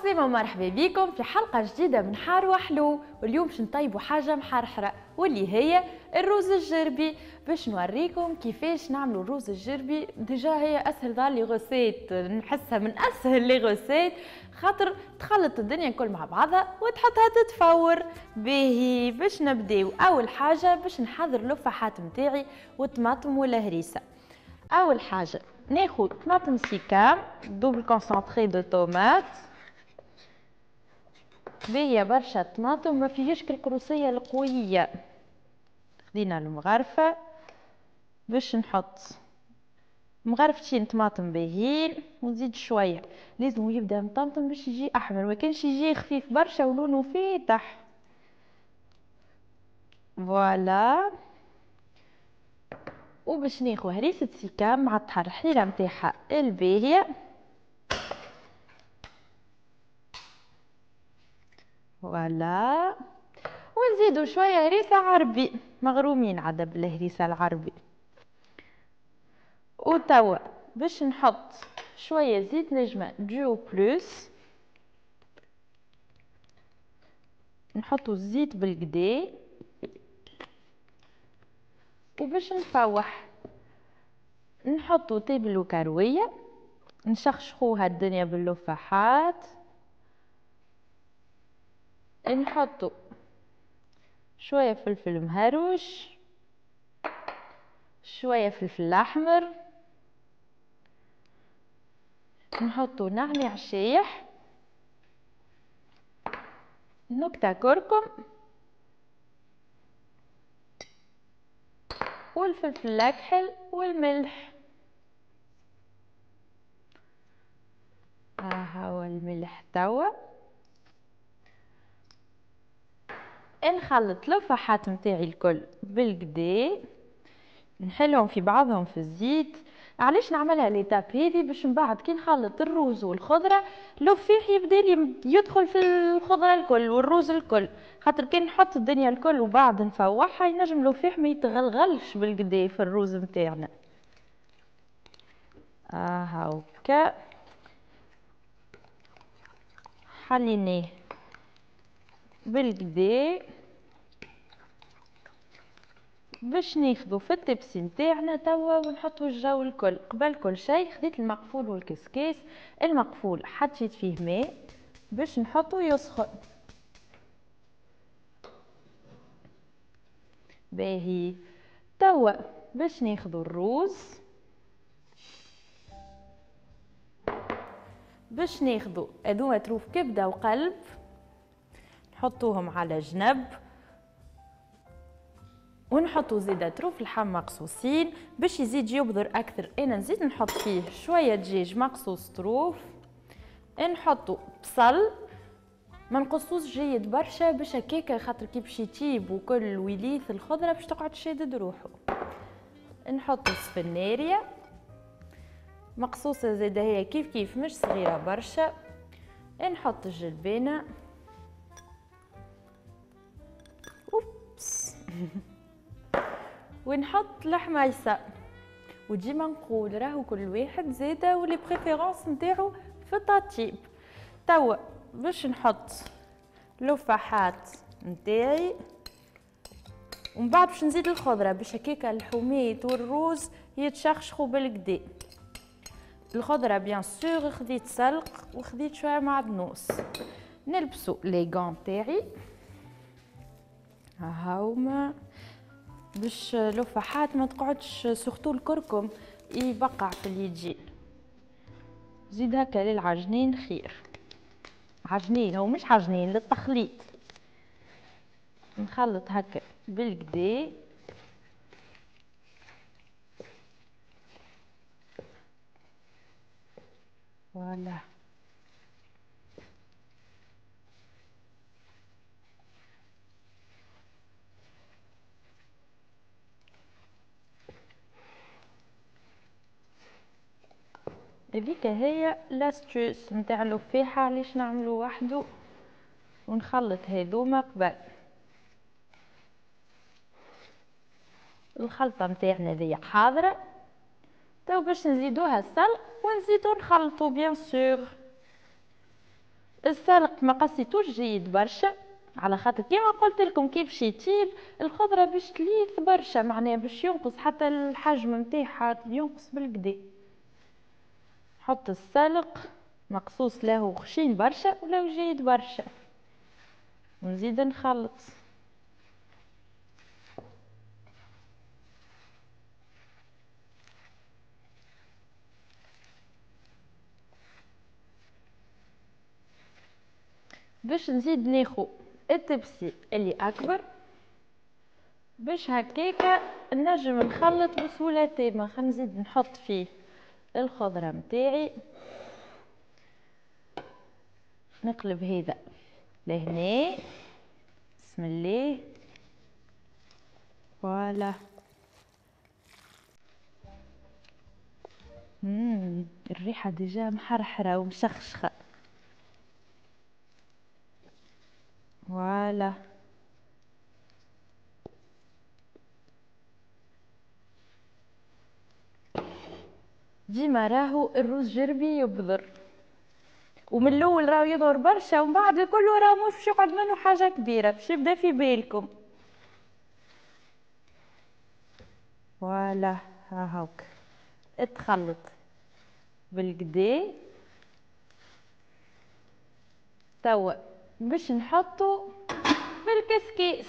عسلامة ومرحبا بكم في حلقة جديدة من حار وحلو. واليوم باش نطيبوا حاجة محرحرة واللي هي الروز الجربي. باش نوريكم كيفاش نعملوا الروز الجربي. ديجا هي اسهل لي غوسيت، نحسها من اسهل لي غوسيت، خاطر تخلط الدنيا الكل مع بعضها وتحطها تتفور. باهي باش نبداو. اول حاجة باش نحضر اللفاحات متاعي والطماطم والهريسة. اول حاجة ناخذ طماطم سيكام دوبل كونسونطري دو طوماط. باهية برشا طماطم ما فيهاش القروصية القوية. خدينا المغرفة باش نحط مغرفتين طماطم باهيين ونزيد شوية، لازم يبدا مطمطم باش يجي احمر، ما كانش يجي خفيف برشا ولونه فاتح. فوالا. وباش ناخذ هريسة سيكام مع التحرحيرة متاعها الباهية. فوالا. ونزيدو شويه هريسه عربي مغرومين عاد بالهريسه العربي. وتوا باش نحط شويه زيت نجمه ديو بلوس، نحطو الزيت بالقدا وباش نفوح نحطو تابل وكرويه، نشخشخوها الدنيا باللفاحات، نحطو شويه فلفل مهروش، شويه فلفل احمر، نحطو نعناع شايح، نكتة كركم والفلفل الاكحل والملح. ها هو الملح توا. نخلط اللفاحات متاعي الكل بالقدا، نحلهم في بعضهم في الزيت. علاش نعملها ليتاب هذه؟ باش من بعد كي نخلط الروز والخضره اللفاح يبدا لي يدخل في الخضره الكل والروز الكل، خاطر كي نحط الدنيا الكل وبعد نفوحها ينجم اللفاح ما يتغلغلش بالقدا في الروز متاعنا. هاكا حليناه بالقدا. باش ناخذو في التبسي نتاعنا توا ونحطو الجو الكل. قبل كل شيء خديت المقفول والكسكاس. المقفول حطيت فيه ماء باش نحطو يسخن. باهي. توا باش ناخذو الروز، باش ناخذو هذوما تروف كبده وقلب نحطوهم على جنب، ونحطو زيادة تروف لحم مقصوصين باش يزيد يبذر اكثر. انا نزيد نحط فيه شويه دجاج مقصوص طروف، نحطو بصل ما نقصوش جيد برشا باش هكاكا، خاطر كي باش يطيب وكل ويليث الخضره باش تقعد شادد روحو. نحطو سفناريا مقصوصه زاده هي كيف كيف مش صغيره برشا. نحط الجلبانه اوبس ونحط الحميصه. وديما نقول راهو كل واحد زاده ولي بريفيرونس نتاعو في التطيب. توا باش نحط لفاحات نتاعي ومن بعد باش نزيد الخضره باش هكاكا الحميط والروز يتشخشخوا بالقدا. الخضره بيان سور خديت سلق وخديت شويه معدنوس. نلبسو لي غون تاعي هاهما باش لفاحات ما تقعدش، سورتو الكركم يبقع في اليدين. زيد هكا للعجنين خير، عجنين هو مش عجنين للتخليط. نخلط هكا بالقدا. فوالا. هذيك هي لاستوس نتاع اللفاحه علاش نعملو وحده ونخلط هذوما قبل. الخلطه نتاعنا ذي حاضره. تو باش نزيدوها السلق ونزيدو نخلطو بيان سور. السلق ما قصيتوش جيد برشا، على خاطر كيما قلت لكم كيف باش يطيب الخضره باش تليث برشا، معناها باش ينقص حتى الحجم نتاعها، ينقص بالكدا. نحط السلق مقصوص له خشين برشا ولا جيد برشا، ونزيد نخلط. باش نزيد ناخو التبسي اللي اكبر باش هكاكا نجم نخلط بسهوله تامه. خلينا نزيد نحط فيه الخضره متاعي، نقلب هذا لهنا، بسم الله، فوالا. الريحه ديجا محرحره ومشخشخه، فوالا. ديما راهو الروز جربي يبذر، ومن الاول راهو يظهر برشا ومن بعد كله راهو مش باش يقعد منه حاجه كبيره، باش يبدا في بالكم. فوالا هاهوك اتخلط بالكدا. توا باش نحطو بالكسكيس،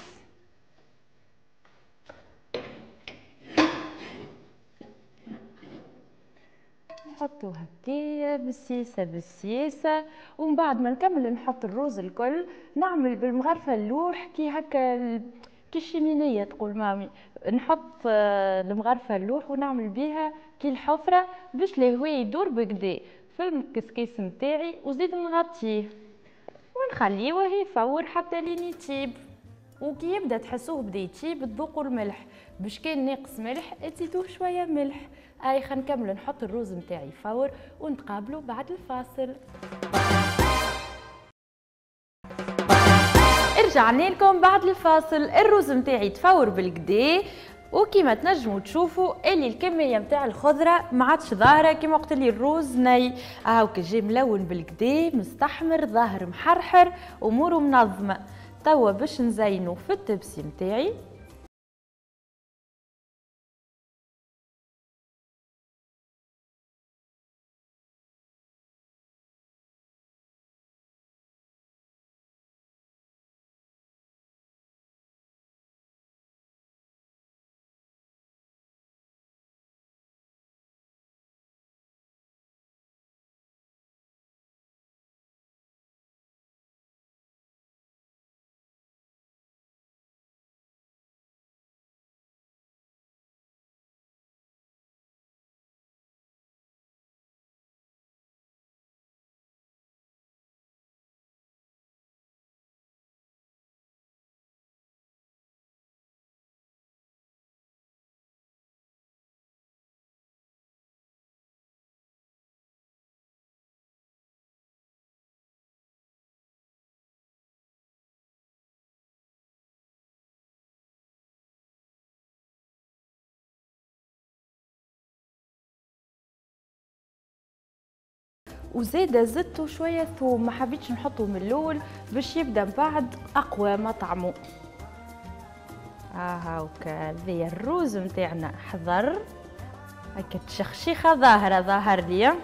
نحطو هكايا بالسياسه بالسياسه، ومن بعد ما نكمل نحط الروز الكل نعمل بالمغرفه اللوح كي هكا كي الشمينيه تقول مامي، نحط المغرفه اللوح ونعمل بيها كي الحفره باش الهواء يدور بكدا في الكسكيس نتاعي، وزيد نغطيه ونخليه يفور حتى لين يطيب. وكي يبدا تحسوه بدا يطيب تذوقوا الملح، باش كان ناقص ملح تزيدوه شويه ملح. خلينا نكمل نحط الروز نتاعي يفور ونتقابلوا بعد الفاصل. رجعنا لكم بعد الفاصل. الروز نتاعي تفور بالكدا، وكيما تنجموا تشوفوا اللي الكميه نتاع الخضره ما عادش ظاهره كيما وقت اللي الروز ني، هاكا جاي ملون بالكدا مستحمر ظاهر محرحر اموره منظمه. توا باش نزينو في التبسي نتاعي، وزيدا زدتو شويه ثوم، ما حبيتش نحطه من الاول باش يبدا بعد اقوى ما طعمه. هاكا ذي الروز نتاعنا حضر، هكا تشخشيخه ظاهر لي.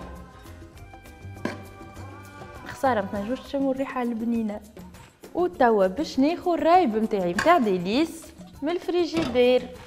خساره ما تنجموش تشموا الريحه البنينه. وتوا باش ناخذ الرايب نتاعي نتاع ديليس من الفريجيدير.